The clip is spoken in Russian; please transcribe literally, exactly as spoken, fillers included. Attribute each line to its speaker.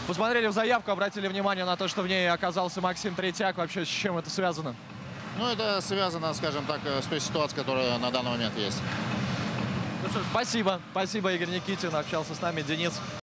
Speaker 1: Посмотрели в заявку, обратили внимание на то, что в ней оказался Максим Третьяк. Вообще, с чем это связано?
Speaker 2: Ну, это связано, скажем так, с той ситуацией, которая на данный момент есть.
Speaker 1: Ну что ж, спасибо. Спасибо, Игорь Никитин. Общался с нами Денис